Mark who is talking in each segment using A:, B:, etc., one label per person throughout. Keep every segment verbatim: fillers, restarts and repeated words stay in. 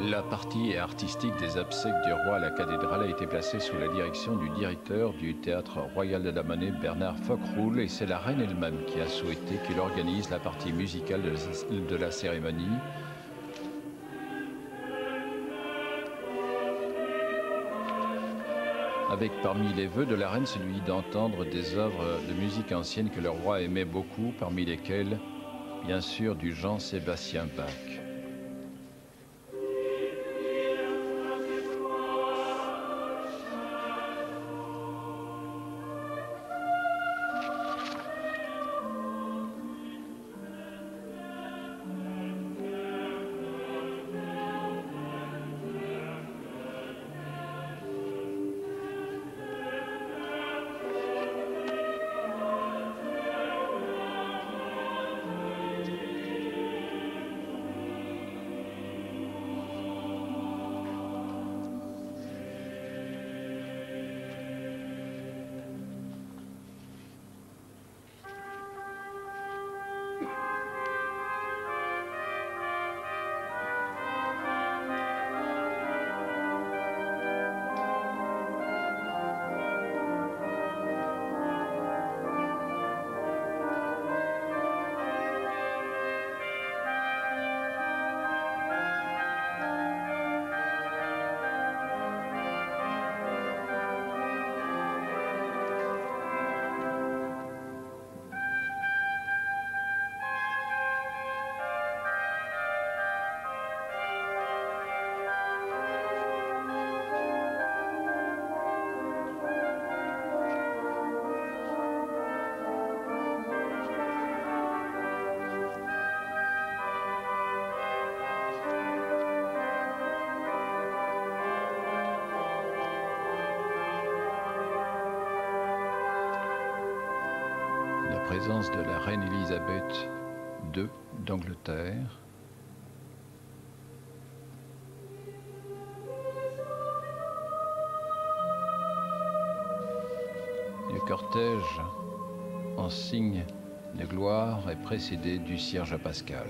A: La partie artistique des obsèques du roi à la cathédrale a été placée sous la direction du directeur du Théâtre Royal de la Monnaie, Bernard Fockroul, et c'est la reine elle-même qui a souhaité qu'il organise la partie musicale de la, de la cérémonie. Avec parmi les vœux de la reine celui d'entendre des œuvres de musique ancienne que le roi aimait beaucoup, parmi lesquelles, bien sûr, du Jean-Sébastien Bach. Présence de la reine Élisabeth deux d'Angleterre. Le cortège en signe de gloire est précédé du cierge pascal.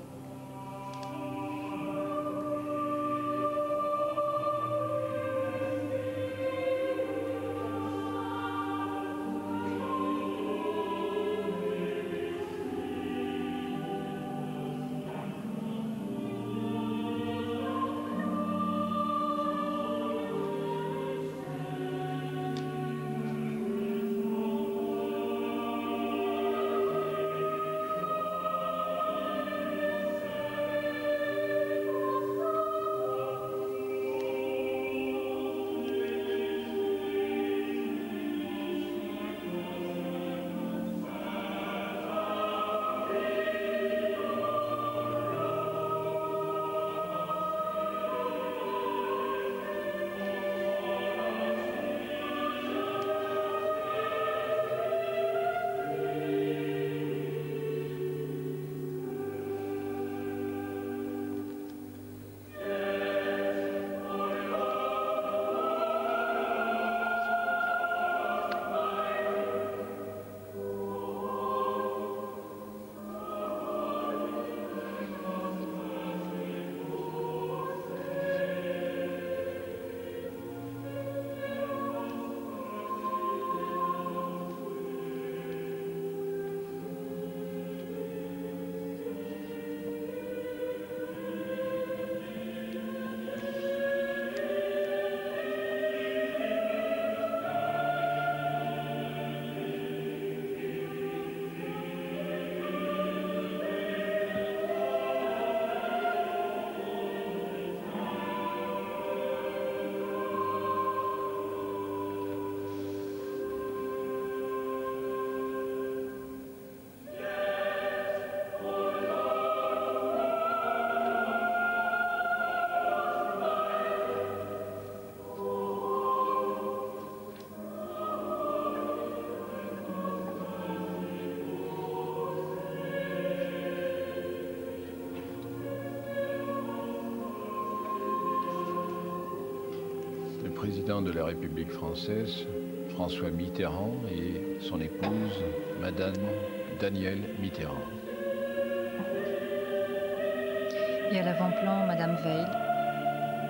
A: Président de la République française, François Mitterrand, et son épouse, Madame Danielle Mitterrand.
B: Et à l'avant-plan, Madame Veil.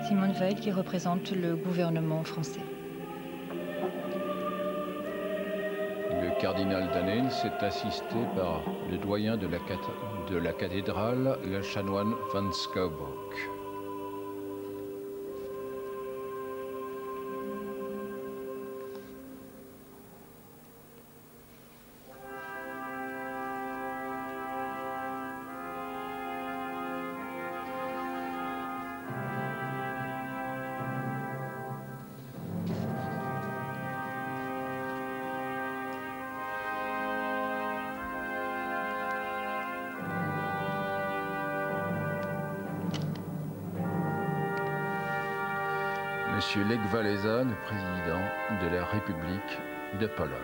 B: Simone Veil qui représente le gouvernement français.
A: Le cardinal Danel est assisté par le doyen de la, de la cathédrale, le chanoine van Schouwburg. Monsieur Lech Walesa, le président de la République de Pologne.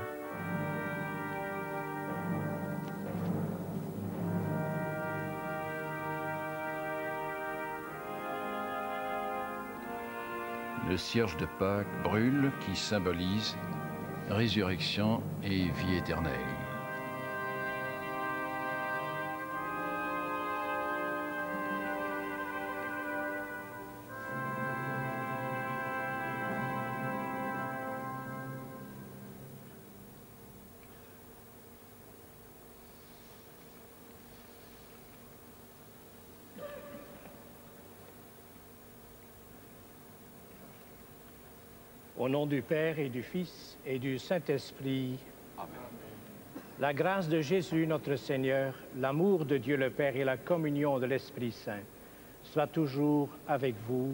A: Le cierge de Pâques brûle qui symbolise résurrection et vie éternelle.
C: Au nom du Père et du Fils et du Saint-Esprit, Amen. La grâce de Jésus notre Seigneur, l'amour de Dieu le Père et la communion de l'Esprit Saint soient toujours avec vous.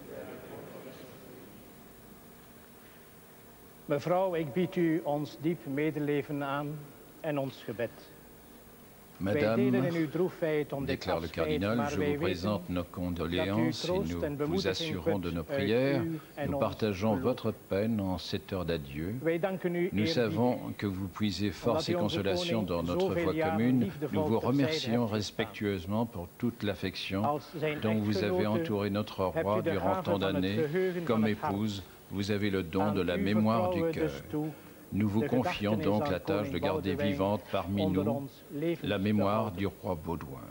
C: Mevrouw, ik bied u ons diep medeleven aan en ons gebed.
A: Madame, déclare le cardinal, je vous présente nos condoléances et nous vous assurons de nos prières. Nous partageons votre peine en cette heure d'adieu. Nous savons que vous puisez force et consolation dans notre foi commune. Nous vous remercions respectueusement pour toute l'affection dont vous avez entouré notre roi durant tant d'années. Comme épouse, vous avez le don de la mémoire du cœur. Nous vous confions donc la tâche de garder vivante parmi nous la mémoire du roi Baudouin.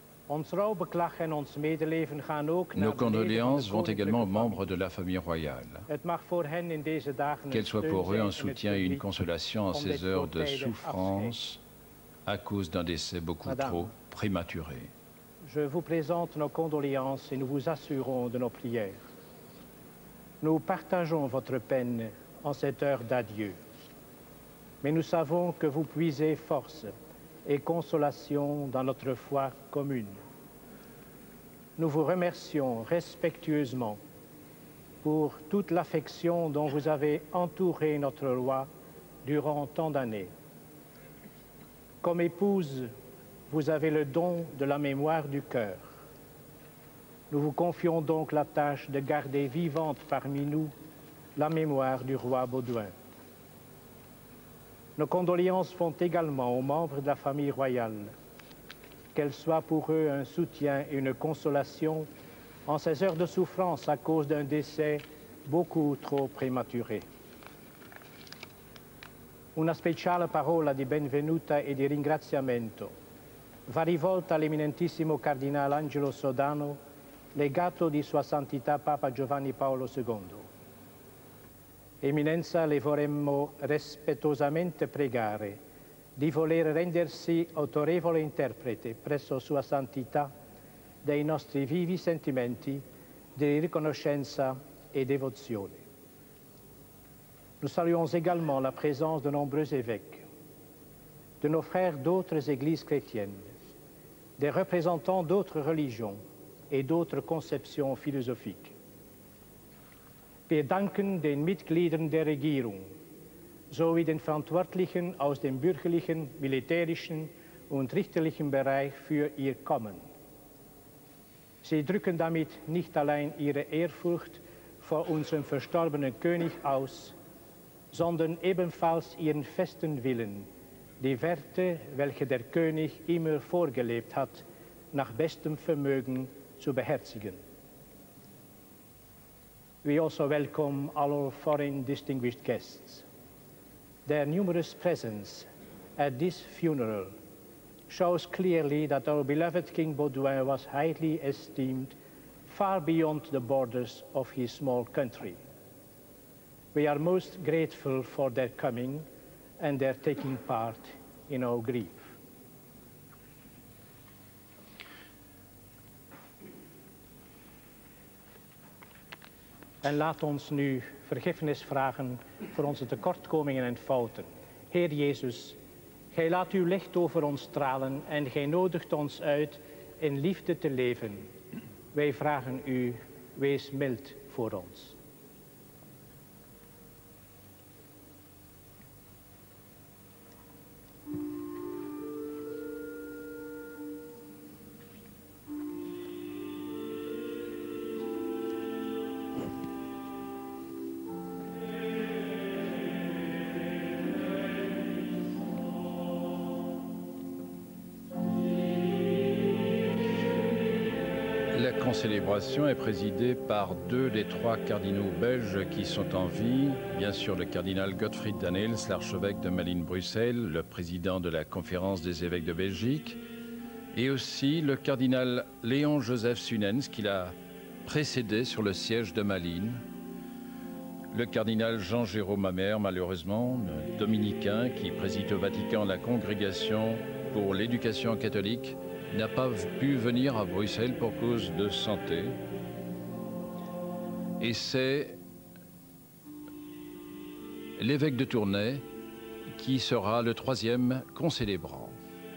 A: Nos condoléances vont également aux membres de la famille royale. Qu'elle soit pour eux un soutien et une consolation en ces heures de souffrance à cause d'un décès beaucoup trop prématuré.
C: Je vous présente nos condoléances et nous vous assurons de nos prières. Nous partageons votre peine en cette heure d'adieu. Mais nous savons que vous puisez force et consolation dans notre foi commune. Nous vous remercions respectueusement pour toute l'affection dont vous avez entouré notre roi durant tant d'années. Comme épouse, vous avez le don de la mémoire du cœur. Nous vous confions donc la tâche de garder vivante parmi nous la mémoire du roi Baudouin. Nos condoléances vont également aux membres de la famille royale, qu'elles soient pour eux un soutien et une consolation en ces heures de souffrance à cause d'un décès beaucoup trop prématuré. Una speciale parola di benvenuta e di ringraziamento va rivolta all'eminentissimo cardinale Angelo Sodano, legato di Sua Santità Papa Giovanni Paolo secondo. Eminenza, le vorremmo rispettosamente pregare di voler rendersi autorevole interprete presso Sua Santità dei nostri vivi sentimenti di riconoscenza e devozione. Nous saluons également la présence de nombreux évêques, de nos frères d'autres églises chrétiennes, des représentants d'autres religions et d'autres conceptions philosophiques. Wir danken den Mitgliedern der Regierung sowie den Verantwortlichen aus dem bürgerlichen, militärischen und richterlichen Bereich für ihr Kommen. Sie drücken damit nicht allein ihre Ehrfurcht vor unserem verstorbenen König aus, sondern ebenfalls ihren festen Willen, die Werte, welche der König immer vorgelebt hat, nach bestem Vermögen zu beherzigen. We also welcome all our foreign distinguished guests. Their numerous presence at this funeral shows clearly that our beloved King Baudouin was highly esteemed, far beyond the borders of his small country. We are most grateful for their coming and their taking part in our grief. En laat ons nu vergiffenis vragen voor onze tekortkomingen en fouten. Heer Jezus, Gij laat uw licht over ons stralen en Gij nodigt ons uit in liefde te leven. Wij vragen u, wees mild voor ons.
A: La concélébration est présidée par deux des trois cardinaux belges qui sont en vie. Bien sûr, le cardinal Gottfried Danneels, l'archevêque de Malines-Bruxelles, le président de la Conférence des évêques de Belgique, et aussi le cardinal Léon-Joseph Sunens, qui l'a précédé sur le siège de Malines. Le cardinal Jean-Jérôme Amer, malheureusement, dominicain, qui préside au Vatican la congrégation pour l'éducation catholique, n'a pas pu venir à Bruxelles pour cause de santé. Et c'est l'évêque de Tournai qui sera le troisième concélébrant.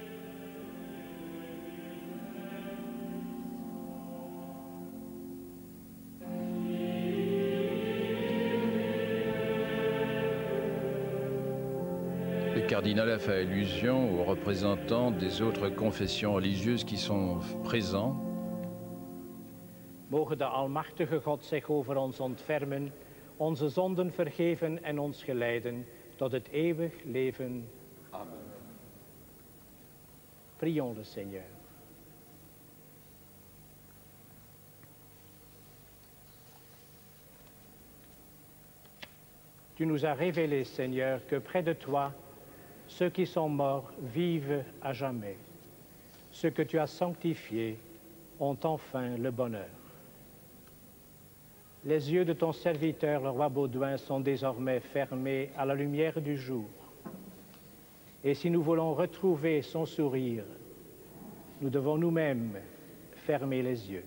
A: Le cardinal a fait allusion aux représentants des autres confessions religieuses qui sont présents.
C: Mogen de almachtige God zich over ons ontfermen, onze zonden vergeven en ons geleiden tot het eeuwig leven. Amen. Prions le Seigneur. Tu nous as révélé, Seigneur, que près de toi, ceux qui sont morts vivent à jamais. Ceux que tu as sanctifiés ont enfin le bonheur. Les yeux de ton serviteur, le roi Baudouin, sont désormais fermés à la lumière du jour. Et si nous voulons retrouver son sourire, nous devons nous-mêmes fermer les yeux.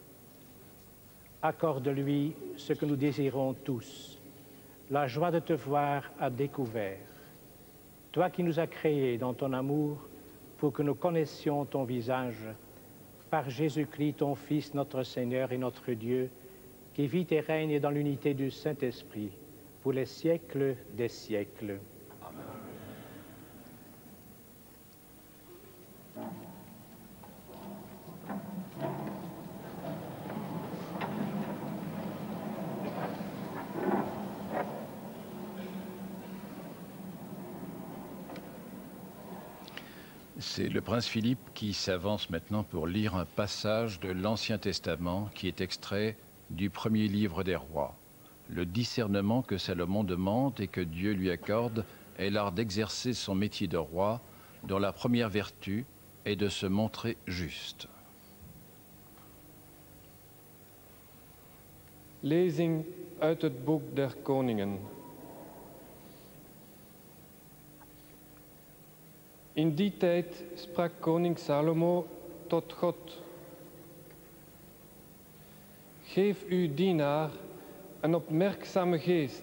C: Accorde-lui ce que nous désirons tous, la joie de te voir à découvert. Toi qui nous as créés dans ton amour pour que nous connaissions ton visage, par Jésus-Christ, ton Fils, notre Seigneur et notre Dieu, qui vit et règne dans l'unité du Saint-Esprit, pour les siècles des siècles. Amen.
A: C'est le prince Philippe qui s'avance maintenant pour lire un passage de l'Ancien Testament qui est extrait du premier livre des rois. Le discernement que Salomon demande et que Dieu lui accorde est l'art d'exercer son métier de roi, dont la première vertu est de se montrer juste.
D: Lezing uit het boek der Koningen. In die tijd sprak koning Salomo tot God. Geef uw dienaar een opmerkzame geest,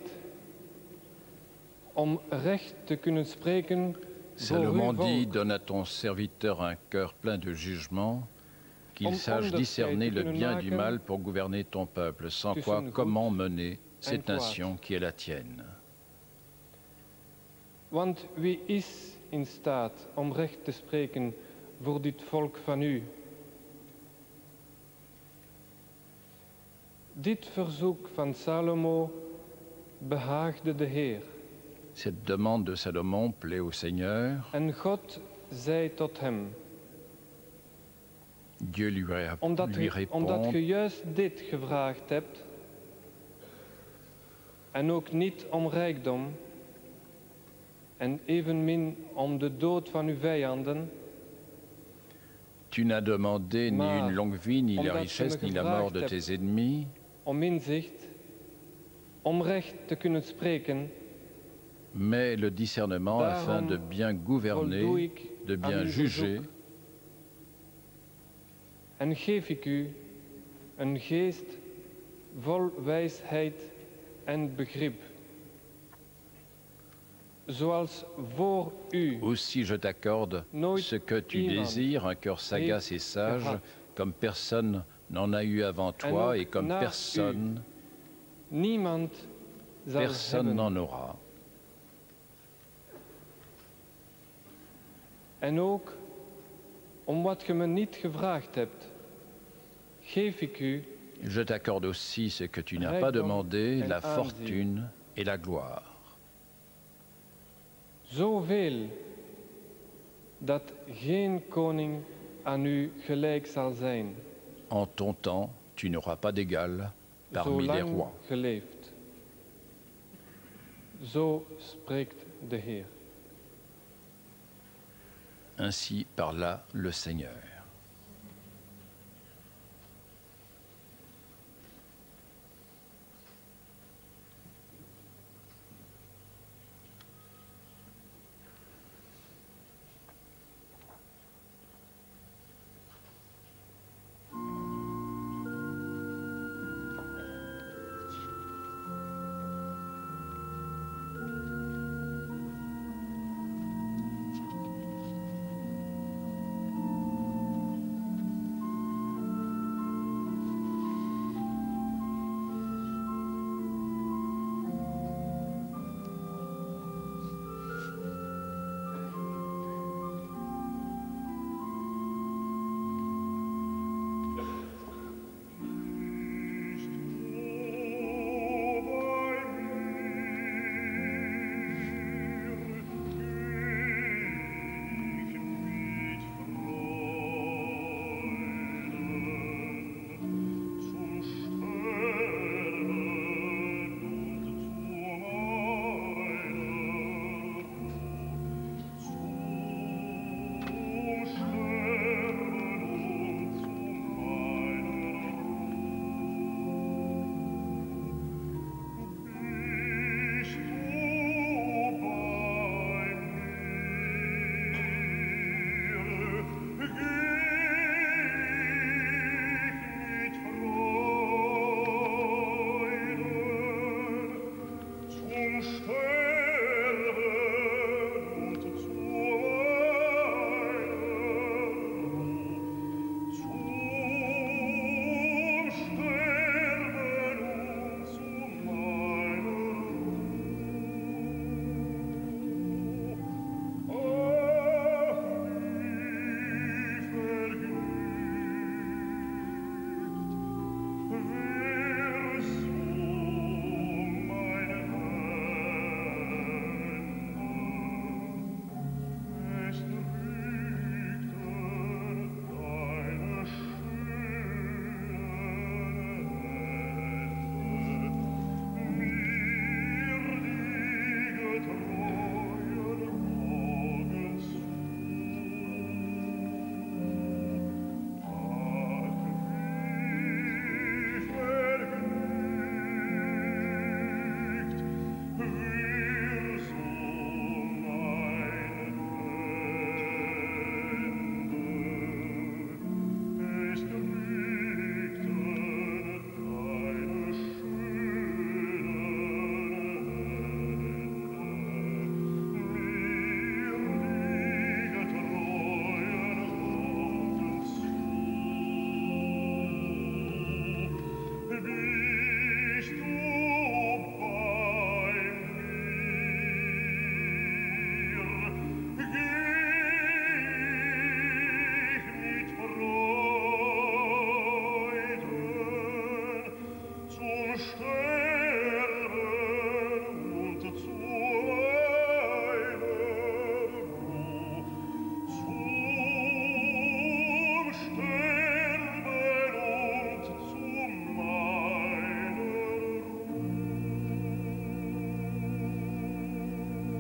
D: om recht te kunnen spreken voor uw
A: Salomon
D: volk.
A: dit, donne à ton serviteur un cœur plein de jugement, qu'il sache discerner le bien du mal pour gouverner ton peuple, sans quoi comment mener cette nation qui est la tienne.
D: Want wie is in staat om recht te spreken voor dit volk van u? Dit verzoek van Salomo behaagde de Heer.
A: Cette demande de Salomon plaît au Seigneur.
D: En God zei tot hem,
A: Dieu lui, ré
D: omdat,
A: lui
D: je,
A: répond,
D: omdat je juist dit gevraagd hebt, en ook niet om rijkdom, en evenmin om de dood van uw vijanden,
A: Tu n'as demandé ni
D: Maar
A: une longue vie, ni les
D: omdat je
A: richesses,
D: me
A: ni la mort de
D: gevraagd
A: tes ennemis,
D: om inzicht, om recht te kunnen spreken,
A: mais le discernement afin
D: daarom
A: de bien
D: voldoe
A: gouverner,
D: ik
A: de
D: aan
A: bien
D: uw
A: juger,
D: verzoek en geef ik u een geest vol wijsheid en begrip, zoals voor u
A: Aussi je t'accorde
D: nooit
A: ce que tu
D: iemand
A: désires, un cœur sagace et sage,
D: gehad.
A: comme personne n'en a eu avant
D: En
A: toi
D: ook
A: et comme
D: na
A: personne,
D: niemand zal
A: personne
D: hebben.
A: n'en aura.
D: En ook om wat je me niet gevraagd hebt, geef ik u
A: Je t'accorde aussi ce que tu n'as pas
D: rijkdom
A: demandé,
D: en
A: la
D: aanzien.
A: fortune et la gloire.
D: Zoveel dat geen koning aan u gelijk zal zijn,
A: En ton temps, tu n'auras pas d'égal parmi les
D: zolang
A: rois.
D: geleefd. Zo spreekt de Heer.
A: Ainsi parla le Seigneur.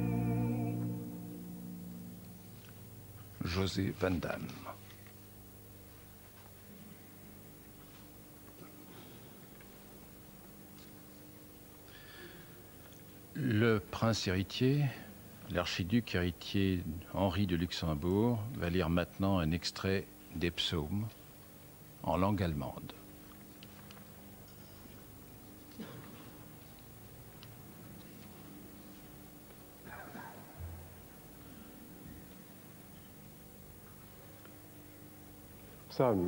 A: José Van Damme. Le prince héritier, l'archiduc héritier Henri de Luxembourg, va lire maintenant un extrait des psaumes en langue allemande.
E: Psalm.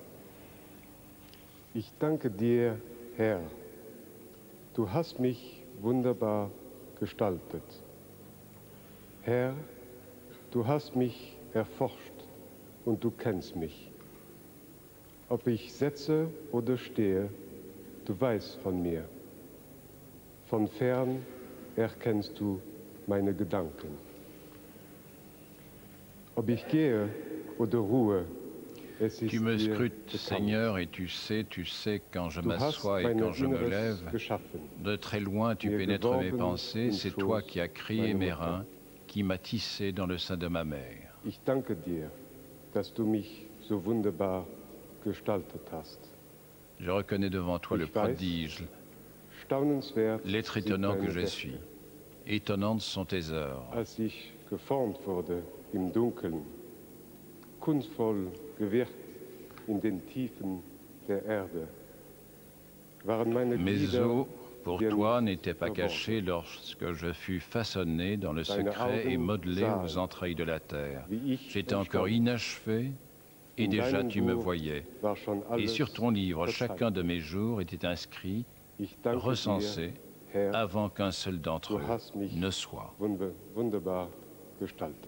E: Ich danke dir, Herr. Du hast mich wunderbar gestaltet. Herr, du hast mich erforscht und du kennst mich. Ob ich sitze oder stehe, du weißt von mir. Von fern erkennst du meine Gedanken. Ob ich gehe oder ruhe,
A: tu me scrutes, Seigneur, et tu sais, tu sais quand je m'assois et quand je me lève. De très loin, tu pénètres mes pensées. C'est toi qui as créé mes reins, qui m'as tissé dans le sein de ma mère.
E: Ich danke dir, dass du mich so wunderbar gestaltet hast.
A: Je reconnais devant toi le prodige, l'être étonnant que je suis. Étonnantes sont tes œuvres.
E: Als ich geformt wurde im Dunkeln, kunstvoll gewirkt in den Tiefen der Erde, waren meine
A: Mes os, pour toi, n'étaient pas cachés lorsque je fus façonné dans le secret et modelé aux entrailles de la terre. J'étais encore inachevé et déjà tu me voyais. Et sur ton livre, chacun de mes jours était inscrit, recensé, avant qu'un seul d'entre eux ne soit.
E: Wunderbar gestaltet.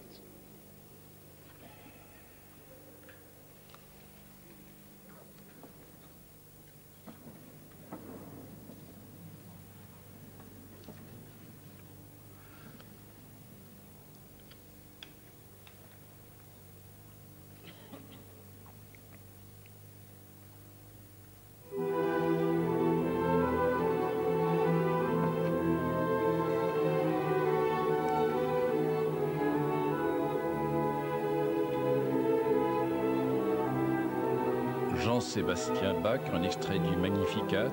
A: Jean-Sébastien Bach, un extrait du Magnificat.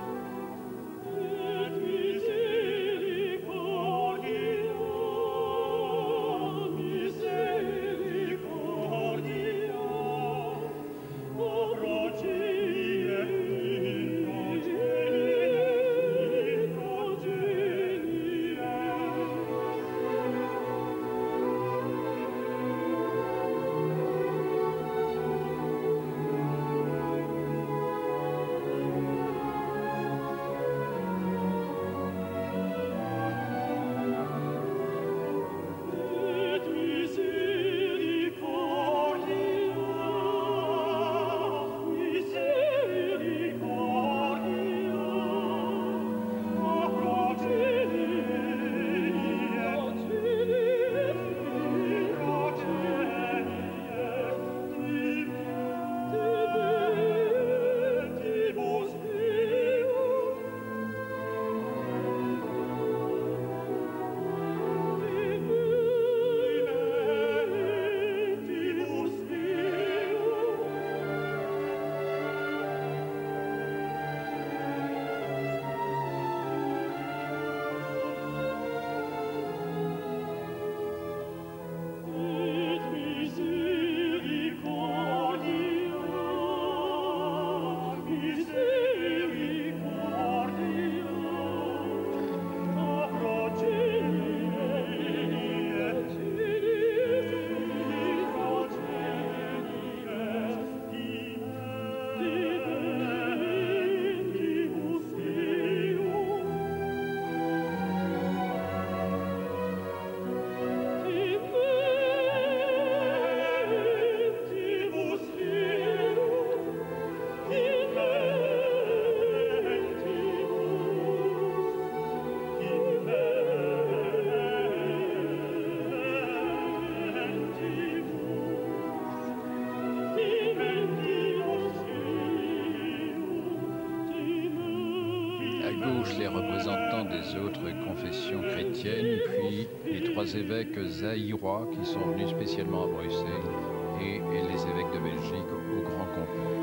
A: Les représentants des autres confessions chrétiennes, puis les trois évêques zaïrois qui sont venus spécialement à Bruxelles et, et les évêques de Belgique au, au grand complet.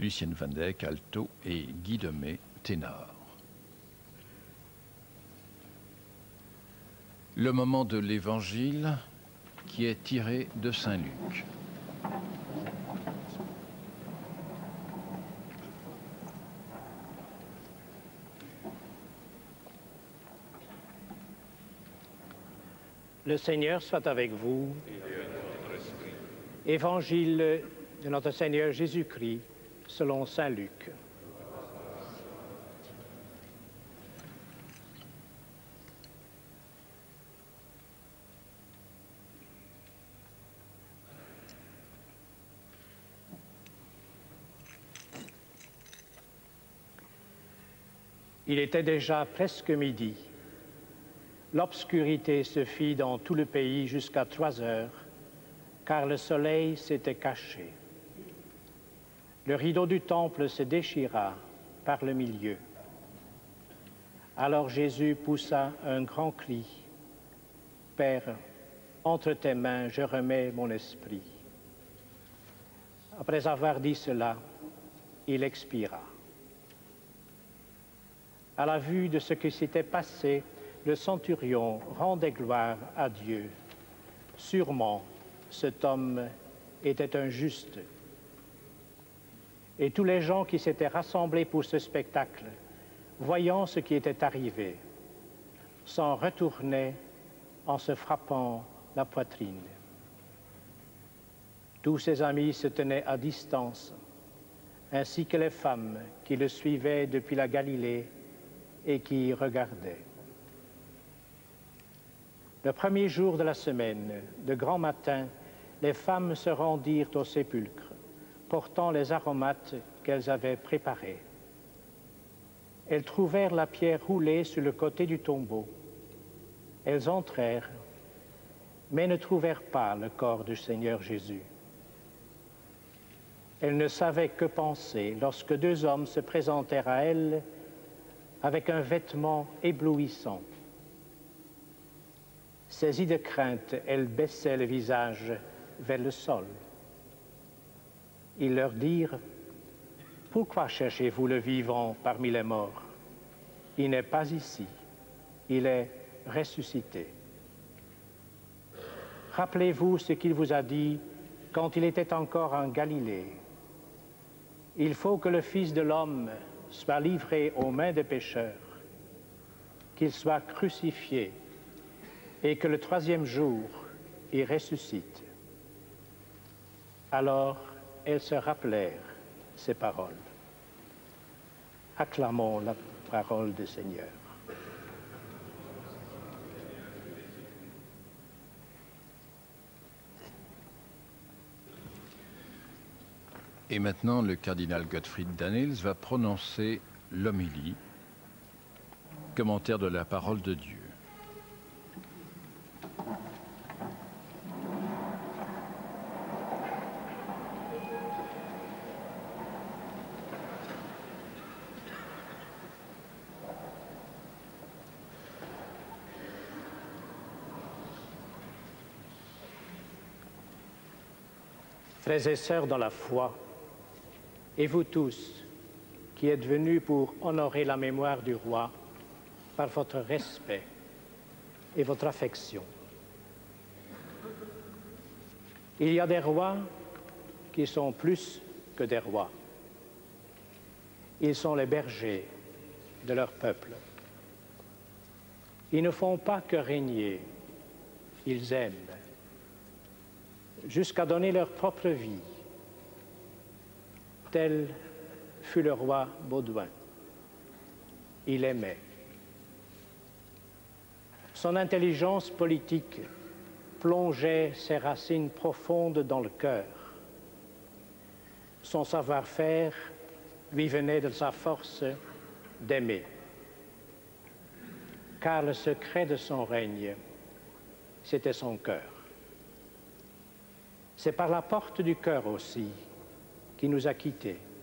A: Lucienne Van Dijk, alto, et Guy Demey, ténor. Le moment de l'Évangile qui est tiré de Saint Luc.
C: Le Seigneur soit avec vous. Évangile de notre Seigneur Jésus-Christ selon Saint Luc. Il était déjà presque midi. L'obscurité se fit dans tout le pays jusqu'à trois heures, car le soleil s'était caché. Le rideau du temple se déchira par le milieu. Alors Jésus poussa un grand cri. « Père, entre tes mains, je remets mon esprit. » Après avoir dit cela, il expira. À la vue de ce qui s'était passé, le centurion rendait gloire à Dieu. Sûrement, cet homme était un juste. Et tous les gens qui s'étaient rassemblés pour ce spectacle, voyant ce qui était arrivé, s'en retournaient en se frappant la poitrine. Tous ses amis se tenaient à distance, ainsi que les femmes qui le suivaient depuis la Galilée et qui y regardaient. Le premier jour de la semaine, de grand matin, les femmes se rendirent au sépulcre, portant les aromates qu'elles avaient préparés. Elles trouvèrent la pierre roulée sur le côté du tombeau. Elles entrèrent, mais ne trouvèrent pas le corps du Seigneur Jésus. Elles ne savaient que penser lorsque deux hommes se présentèrent à elles avec un vêtement éblouissant. Saisies de crainte, elles baissaient le visage vers le sol. Ils leur dirent, « Pourquoi cherchez-vous le vivant parmi les morts? Il n'est pas ici, il est ressuscité. Rappelez-vous ce qu'il vous a dit quand il était encore en Galilée. Il faut que le Fils de l'homme soit livré aux mains des pécheurs, qu'il soit crucifié, et que le troisième jour, il ressuscite. » Alors, elles se rappelèrent ces paroles. Acclamons la parole du Seigneur.
A: Et maintenant, le cardinal Gottfried Danneels va prononcer l'homélie, commentaire de la parole de Dieu.
C: Frères et sœurs dans la foi, et vous tous qui êtes venus pour honorer la mémoire du roi par votre respect et votre affection. Il y a des rois qui sont plus que des rois. Ils sont les bergers de leur peuple. Ils ne font pas que régner, ils aiment, jusqu'à donner leur propre vie. Tel fut le roi Baudouin. Il aimait. Son intelligence politique plongeait ses racines profondes dans le cœur. Son savoir-faire lui venait de sa force d'aimer. Car le secret de son règne, c'était son cœur. C'est par la porte du cœur aussi qu'il nous a quittés.